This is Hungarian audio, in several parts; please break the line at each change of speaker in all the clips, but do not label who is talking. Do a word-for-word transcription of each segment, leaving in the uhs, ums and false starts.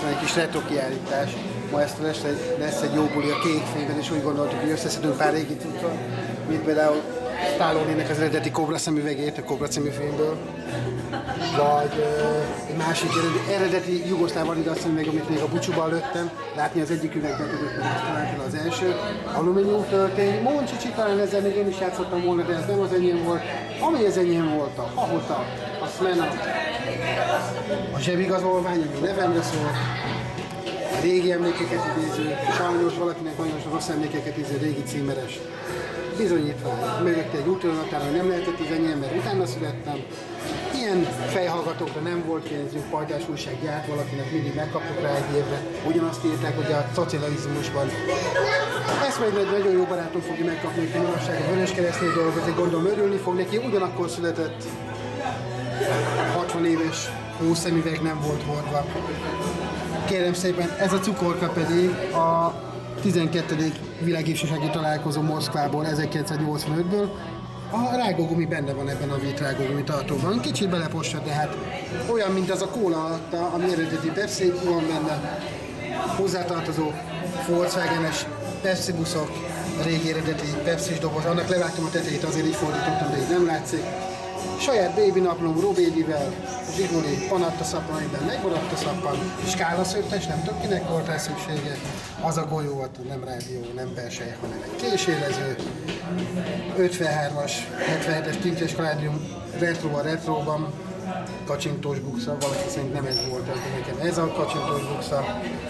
van egy kis retro kiállítás. Ma ezt lesz, lesz egy jó buli a kék fényben, és úgy gondoltuk, hogy összeszedünk pár régi cuccot, mint például Stallone-nek az eredeti Cobra szemüvegét, a Cobra című filmből. Vagy uh, egy másik eredeti jugoszláv Adidas szemüveg, amit még a bucsúban lőttem. Látni az egyik üvegben tudott, mert ezt találtam az első. Alumínium töltény, Moncsicsi, talán ezzel még én is játszottam volna, de ez nem az enyém volt. Ami az enyém volt, a Hahota, a Smena, a zsebigazolvány, ami nevemre szól. A régi emlékeket idéző, sajnos valakinek nagyon rossz emlékeket idéző régi címeres bizonyítvány. Mögötte egy útlevél, hogy nem lehetett az enyém, mert utána születtem. Ilyen fejhallgatókra nem volt pénzünk, pajtás újság járt valakinek, mindig megkaptuk rá egy évre. Ugyanazt írták, hogy a szocializmusban. Ezt majd egy nagyon jó barátom fogja megkapni, hogy a manapság a Vöröskeresztnél dolgozik, gondolom örülni fog neki, ugyanakkor született. hatvan éves hószemüveg nem volt hordva. Kérem szépen, ez a cukorka pedig a tizenkettedik világifjúsági találkozó Moszkvából ezerkilencszáznyolcvanötből. A rágógumi benne van ebben a vít rágógumi tartóban. Kicsit belepossa, de hát olyan, mint az a kóla alatta, ami eredeti Pepsi, van benne hozzátartozó Volkswagen-es Pepsi buszok, régi eredeti Pepsi-s doboz. Annak levágtam a tetejét, azért így fordítottam, de így nem látszik. Saját baby naplom Robédivel, Zsiguli Panatta szappan, amiben megmaradt a szappan, Skála szőttes, nem tudom kinek volt rá szüksége. Az a golyó volt, nem rádió, nem persely, hanem egy késélező. ötvenhármas, hetvenhetes tintes kaládium retro a retroban, kacsintós buksa, valaki szerint nem ez volt, ez, de nekem ez a kacsintós buksa.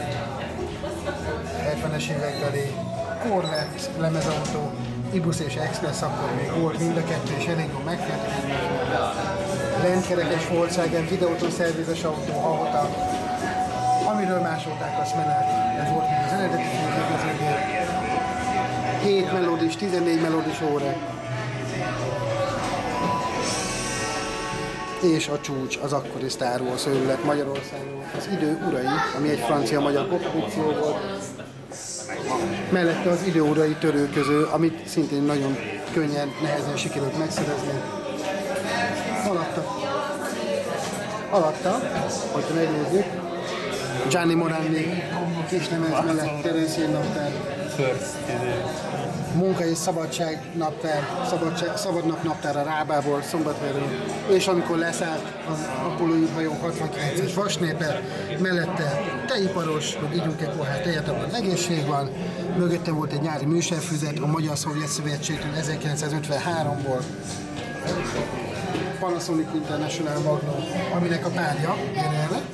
hetvenes évekbeli Corvette lemezautó, Ibus és Express, akkor még volt mind a kettő, és elég jól megfért. Rendkerekes Volkswagen, videóton szervizes autó, Hahota, amiről másolták a Smenát, ez volt még az eredeti fényképezőgép. hét melódis, tizennégy melódis óra. És a csúcs, az akkori Star Wars őrület Magyarországon. Az idő urai, ami egy francia-magyar koprodukció volt. Mellette az idő urai törőköző, amit szintén nagyon könnyen, nehezen sikerült megszerezni. Alatta, alatta, hogyha megnézzük, Gianni Morandi kislemez mellett Terence naptár, Munka és Szabadság naptár, szabadság, Szabadnap naptár a Rábából, Szombathelyről, és amikor leszállt az Apollo űrhajó hatvankilences vasnépe, mellette tejiparos, hogy ígyunk egy pohár tejet, abban egészség van, mögötte volt egy nyári műszerfüzet a Magyar-Szovjet Szövetségtől ezerkilencszázötvenháromból, Panasonic International Magnum, aminek a párja, gyere erre,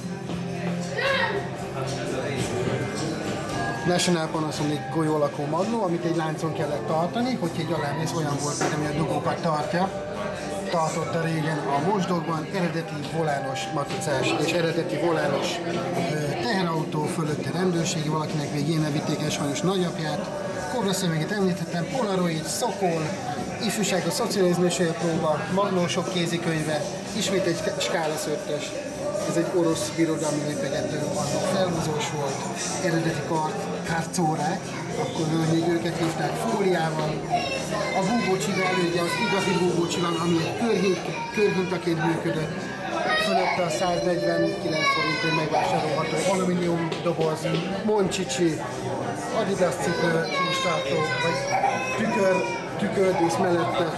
National Panasonic golyó alakú magnó, amit egy láncon kellett tartani, hogyha egy alámész, olyan volt, mint ami a dugókat tartja. Tartotta régen a mosdókban, eredeti volános matricás és eredeti volános teherautó, fölötte rendőrségi, valakinek még innen vitték el sajnos nagyapját. Cobra szemüveget említettem, Polaroid, Szokol, ifjúság a szocializmus próba, magnósok kézikönyve, ismét egy Skála szőttes. Ez egy orosz birodalmi lépegető, annak felhúzós volt, eredeti kart, kárcórák, akkor még őket hívták fóliával. A búbócsiga elődje az igazi búbócsiga, ami egy körhint, körhintaként működött. Fölötte a száznegyvenkilenc forintért megvásárolható alumínium doboz, Moncsicsi, Adidas cipő, csúcstartó, vagy tükör, tükördísz mellette.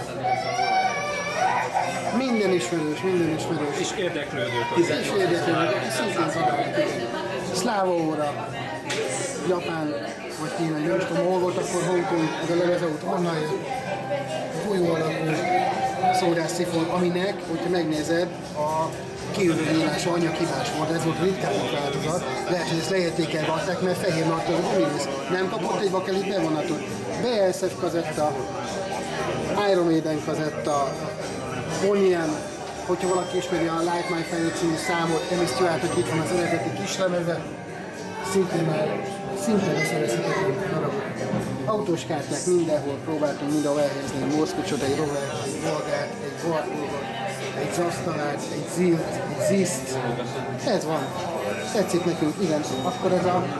Minden ismerős, minden ismerős.
És érdeklődők.
És érdeklődők, szintén szadálják. Szláva óra, Japán, vagy Kína, nem is tudom, hol volt akkor Hongkong, ez a levezaut onnan jött. Folyó alakú szórász szifon, aminek, hogyha megnézed, a kiürülítása anyaghibás volt, ez volt a ritkábbik változat. Lehet, hogy ezt leértékelve adták, mert fehér marta az gumirész. Nem kapott egy bakelit bevonatot. bé es ef kazetta, Iron Maiden kazetta, Bonnian, hogyha valaki ismeri a Light My Fire című számot, Emi Stewart, itt van az eredeti kislemeze, szintén már szintén beszerezhetetlen darabok. Autós kártyák mindenhol próbáltunk mindenhol elhelyezni, egy Moszkvicsot, egy Rovert, egy Volgát, egy Volgógot, egy Zasztalát, egy Zilt, egy Ziszt. Ez van. Tetszik nekünk, igen. Akkor ez a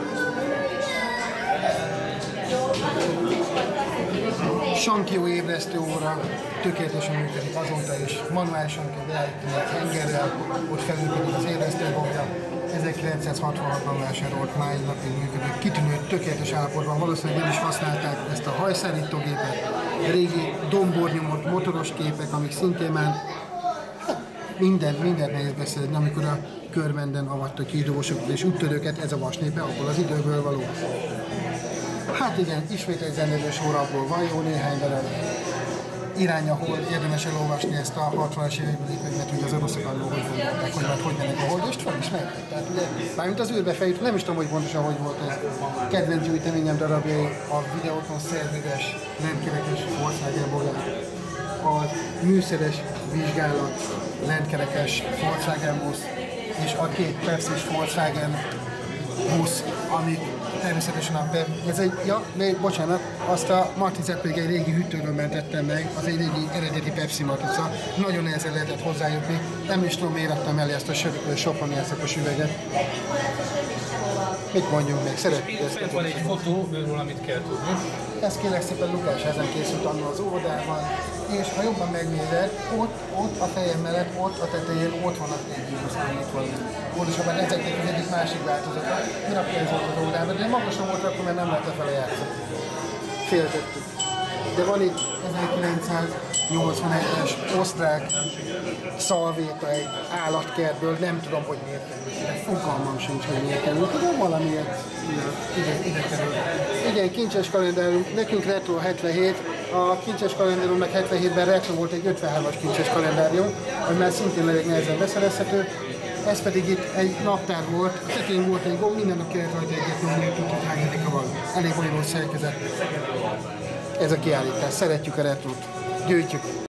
Sankyo ébresztő óra tökéletesen működik azóta is. Manuálisan kell beállítani egy hengerrel, ott felműködik az ébresztőgomja. ezerkilencszázhatvanhatban vásárolt, máig napig működő, kitűnő, tökéletes állapotban, valószínűleg nem is használták ezt a hajszárítógépet, régi dombornyomott motoros képek, amik szintén már minden, mindent nehéz beszélni, amikor a Körmenden avattak ki idővosokat és úttörőket, ez a vasnépe abból az időből való. Hát igen, ismét egy zenélő sor, abból van jó néhány darab. Irány, ahol érdemes elolvasni ezt a hatvanas évekbeli könyvet, hogy az oroszok annól hogy gondolták, hogy majd hogy mennek a hold, és fel is mentek. Tehát ugye, mármint az űrbe fejük, nem is tudom, hogy pontosan hogy volt ez. Kedvenc gyűjteményem darabjai, a videóton szervides, lentkerekes Volkswagen Bogár, a műszeres vizsgálat, lentkerekes Volkswagen busz, és a két Pepsi-s Volkswagen busz, amik természetesen a Pep... Ez egy, ja, de bocsánat, azt a matricát pedig egy régi hűtőről mentettem meg, az egy régi eredeti Pepsi matrica. Nagyon nehezen lehetett hozzájutni, nem is tudom, miért adtam elé ezt a sopron játszakos üveget. Mit mondjunk még? Szeretnék ezt.
Van egy fotó, őről, amit kell tudni.
Ez kérlek szépen Lukás ezen készült annól az óvodában, és ha jobban megnézed, ott, ott a fejem mellett, ott a tetején, ott van a tényleg itt van. Pontosabban ezeknek az egyik másik változata. Mirakja ez volt az óvodában, de magasan volt akkor, mert nem lehetett vele játszani. Féltettük. De van itt ezerkilencszáznyolcvanegyes osztrák szalvéta egy állatkertből, nem tudom, hogy miért került, de fogalmam sincs, hogy miért került, de valamiért ide, ide került. Igen, kincses kalendárium, nekünk retro hetvenhét, a kincses kalendáriumnak hetvenhétben retro volt egy ötvenhármas kincses kalendárium, ami már szintén elég nehezen beszerezhető. Ez pedig itt egy naptár volt, a tetején volt egy gomb, minden nap kellett rajta egyet nyomni, hogy tudtuk, hogy hányadika van. Elég bonyolult szerkezet. Ez a kiállítás. Szeretjük a retrót. Gyűjtjük!